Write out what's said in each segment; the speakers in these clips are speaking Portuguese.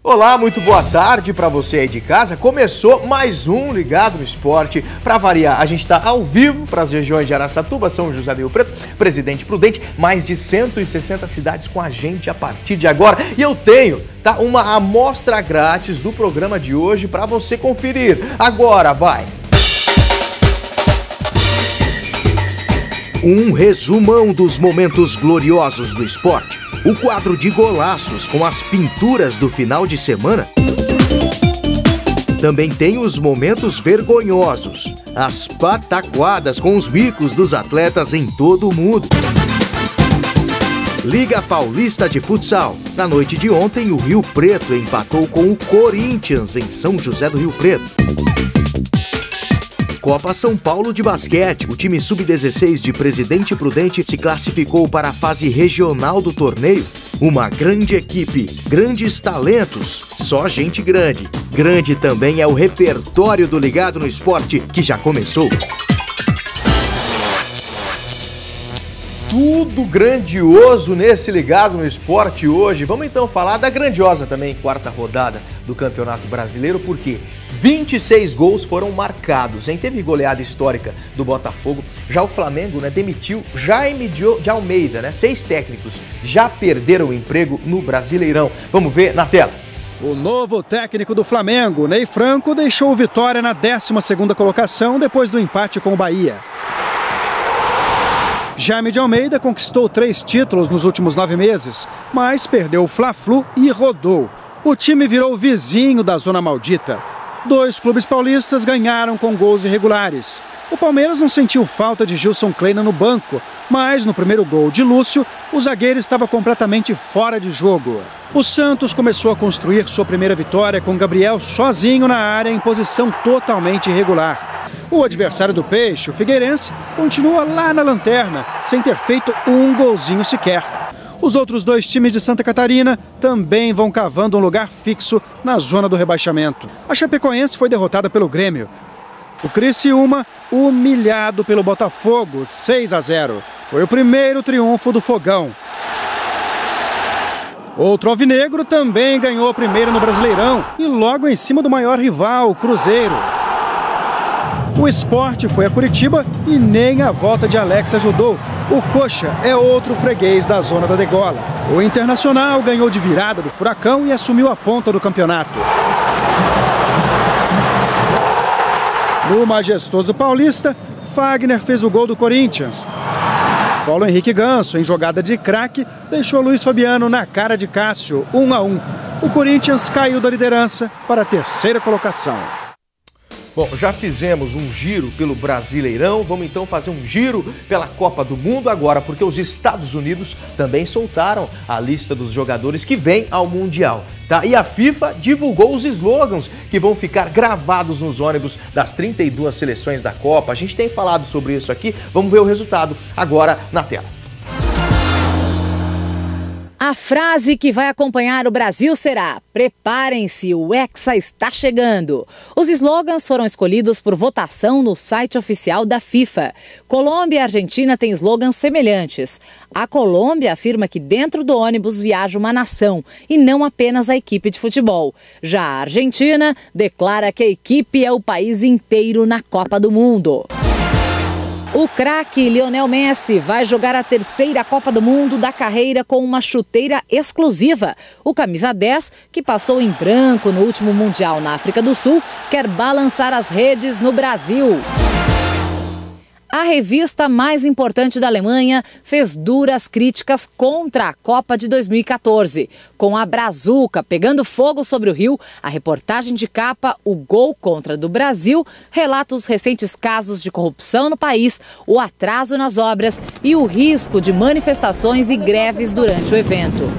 Olá, muito boa tarde para você aí de casa. Começou mais um Ligado no Esporte. Para variar, a gente está ao vivo para as regiões de Araçatuba, São José do Rio Preto, Presidente Prudente, mais de 160 cidades com a gente a partir de agora. E eu tenho, uma amostra grátis do programa de hoje para você conferir. Agora vai! Um resumão dos momentos gloriosos do esporte. O quadro de golaços com as pinturas do final de semana. Também tem os momentos vergonhosos, as pataquadas com os bicos dos atletas em todo o mundo. Liga Paulista de Futsal. Na noite de ontem, o Rio Preto empatou com o Corinthians em São José do Rio Preto. Copa São Paulo de basquete. O time sub-16 de Presidente Prudente se classificou para a fase regional do torneio. Uma grande equipe, grandes talentos, só gente grande. Grande também é o repertório do Ligado no Esporte, que já começou. Tudo grandioso nesse Ligado no Esporte hoje. Vamos então falar da grandiosa também quarta rodada do Campeonato Brasileiro, porque 26 gols foram marcados, hein? Teve goleada histórica do Botafogo. Já o Flamengo, demitiu Jaime de Almeida, 6 técnicos já perderam o emprego no Brasileirão. Vamos ver na tela. O novo técnico do Flamengo, Ney Franco, deixou o Vitória na 12ª colocação depois do empate com o Bahia. Jaime de Almeida conquistou 3 títulos nos últimos 9 meses, mas perdeu o Fla-Flu e rodou. O time virou vizinho da Zona Maldita. 2 clubes paulistas ganharam com gols irregulares. O Palmeiras não sentiu falta de Gilson Kleina no banco, mas no primeiro gol de Lúcio, o zagueiro estava completamente fora de jogo. O Santos começou a construir sua primeira vitória com Gabriel sozinho na área em posição totalmente irregular. O adversário do Peixe, o Figueirense, continua lá na lanterna, sem ter feito um golzinho sequer. Os outros 2 times de Santa Catarina também vão cavando um lugar fixo na zona do rebaixamento. A Chapecoense foi derrotada pelo Grêmio. O Criciúma, humilhado pelo Botafogo, 6-0. Foi o primeiro triunfo do Fogão. Outro alvinegro também ganhou a primeira no Brasileirão e logo em cima do maior rival, o Cruzeiro. O Sport foi a Curitiba e nem a volta de Alex ajudou. O Coxa é outro freguês da zona da degola. O Internacional ganhou de virada do Furacão e assumiu a ponta do campeonato. No majestoso Paulista, Fagner fez o gol do Corinthians. Paulo Henrique Ganso, em jogada de craque, deixou Luiz Fabiano na cara de Cássio, 1-1. O Corinthians caiu da liderança para a 3ª colocação. Bom, já fizemos um giro pelo Brasileirão, vamos então fazer um giro pela Copa do Mundo agora, porque os Estados Unidos também soltaram a lista dos jogadores que vêm ao Mundial, E a FIFA divulgou os slogans que vão ficar gravados nos ônibus das 32 seleções da Copa. A gente tem falado sobre isso aqui, vamos ver o resultado agora na tela. A frase que vai acompanhar o Brasil será: preparem-se, o Hexa está chegando. Os slogans foram escolhidos por votação no site oficial da FIFA. Colômbia e Argentina têm slogans semelhantes. A Colômbia afirma que dentro do ônibus viaja uma nação e não apenas a equipe de futebol. Já a Argentina declara que a equipe é o país inteiro na Copa do Mundo. O craque Lionel Messi vai jogar a 3ª Copa do Mundo da carreira com uma chuteira exclusiva. O camisa 10, que passou em branco no último Mundial na África do Sul, quer balançar as redes no Brasil. A revista mais importante da Alemanha fez duras críticas contra a Copa de 2014. Com a brazuca pegando fogo sobre o Rio, a reportagem de capa O Gol Contra do Brasil relata os recentes casos de corrupção no país, o atraso nas obras e o risco de manifestações e greves durante o evento.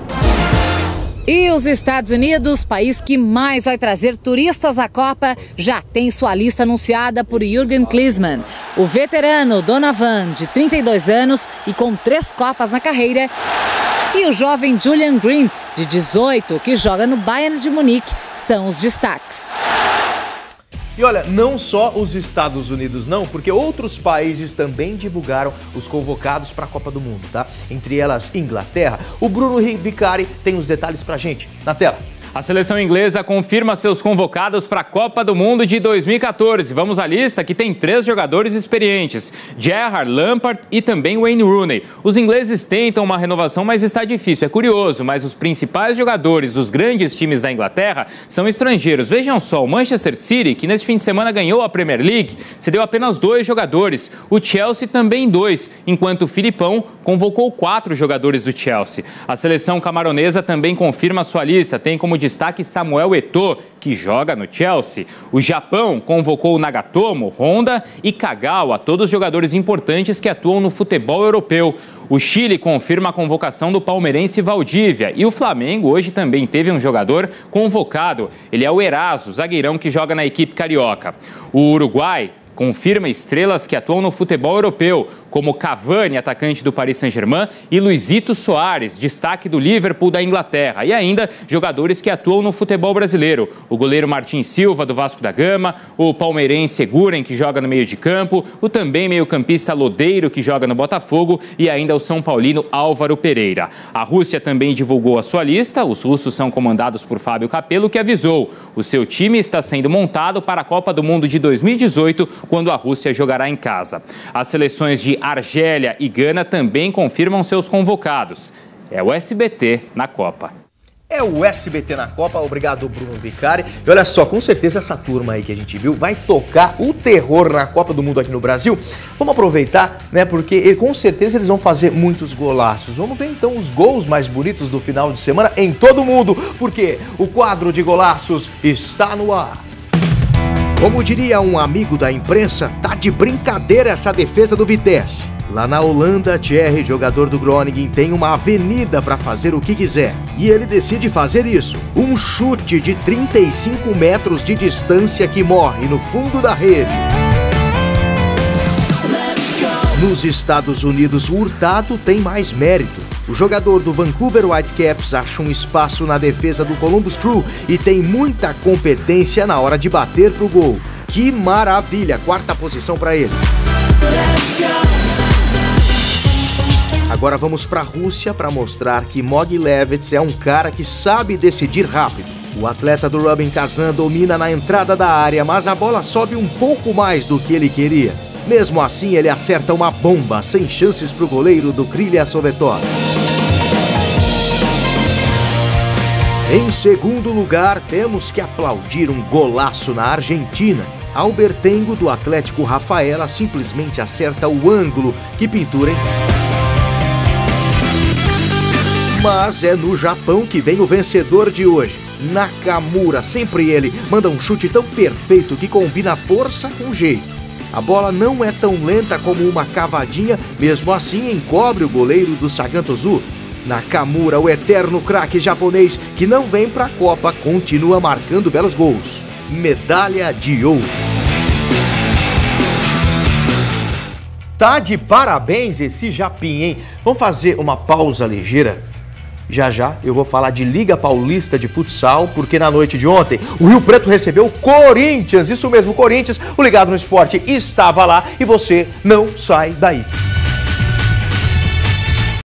E os Estados Unidos, país que mais vai trazer turistas à Copa, já tem sua lista anunciada por Jürgen Klinsmann. O veterano Donovan, de 32 anos e com 3 Copas na carreira, e o jovem Julian Green, de 18, que joga no Bayern de Munique, são os destaques. E olha, não só os Estados Unidos não, porque outros países também divulgaram os convocados para a Copa do Mundo, Entre elas, Inglaterra. O Bruno Vicari tem os detalhes pra gente na tela. A seleção inglesa confirma seus convocados para a Copa do Mundo de 2014. Vamos à lista, que tem 3 jogadores experientes: Gerrard, Lampard e também Wayne Rooney. Os ingleses tentam uma renovação, mas está difícil. É curioso, mas os principais jogadores dos grandes times da Inglaterra são estrangeiros. Vejam só, o Manchester City, que neste fim de semana ganhou a Premier League, cedeu apenas 2 jogadores. O Chelsea também 2, enquanto o Filipão convocou 4 jogadores do Chelsea. A seleção camaronesa também confirma sua lista. Tem como destaque Samuel Eto'o, que joga no Chelsea. O Japão convocou Nagatomo, Honda e Kagawa, todos jogadores importantes que atuam no futebol europeu. O Chile confirma a convocação do palmeirense Valdívia. E o Flamengo hoje também teve um jogador convocado. Ele é o Eraso, zagueirão que joga na equipe carioca. O Uruguai confirma estrelas que atuam no futebol europeu, como Cavani, atacante do Paris Saint-Germain, e Luizito Soares, destaque do Liverpool da Inglaterra. E ainda jogadores que atuam no futebol brasileiro. O goleiro Martin Silva, do Vasco da Gama, o palmeirense Eguren, que joga no meio de campo, o também meio-campista Lodeiro, que joga no Botafogo, e ainda o São Paulino Álvaro Pereira. A Rússia também divulgou a sua lista. Os russos são comandados por Fábio Capello, que avisou: o seu time está sendo montado para a Copa do Mundo de 2018, quando a Rússia jogará em casa. As seleções de Argélia e Gana também confirmam seus convocados. É o SBT na Copa. É o SBT na Copa, obrigado Bruno Vicari. E olha só, com certeza essa turma aí que a gente viu vai tocar o terror na Copa do Mundo aqui no Brasil. Vamos aproveitar, né, porque com certeza eles vão fazer muitos golaços. Vamos ver então os gols mais bonitos do final de semana em todo mundo, porque o quadro de golaços está no ar. Como diria um amigo da imprensa, tá de brincadeira essa defesa do Vitesse. Lá na Holanda, Thierry, jogador do Groningen, tem uma avenida para fazer o que quiser. E ele decide fazer isso. Um chute de 35 metros de distância que morre no fundo da rede. Nos Estados Unidos, o Hurtado tem mais mérito. O jogador do Vancouver Whitecaps acha um espaço na defesa do Columbus Crew e tem muita competência na hora de bater pro gol. Que maravilha! 4ª posição para ele. Agora vamos para a Rússia para mostrar que Mogilevich é um cara que sabe decidir rápido. O atleta do Rubin Kazan domina na entrada da área, mas a bola sobe um pouco mais do que ele queria. Mesmo assim, ele acerta uma bomba, sem chances para o goleiro do Krylia Sovetov. Em segundo lugar, temos que aplaudir um golaço na Argentina. Albertengo, do Atlético Rafaela, simplesmente acerta o ângulo. Que pintura, hein? Mas é no Japão que vem o vencedor de hoje. Nakamura, sempre ele, manda um chute tão perfeito que combina força com jeito. A bola não é tão lenta como uma cavadinha, mesmo assim encobre o goleiro do Sagantosu. Nakamura, o eterno craque japonês que não vem pra Copa, continua marcando belos gols. Medalha de ouro. Tá de parabéns esse Japinha, hein? Vamos fazer uma pausa ligeira? Já já eu vou falar de Liga Paulista de Futsal, porque na noite de ontem o Rio Preto recebeu o Corinthians. Isso mesmo, o Corinthians. O Ligado no Esporte estava lá e você não sai daí.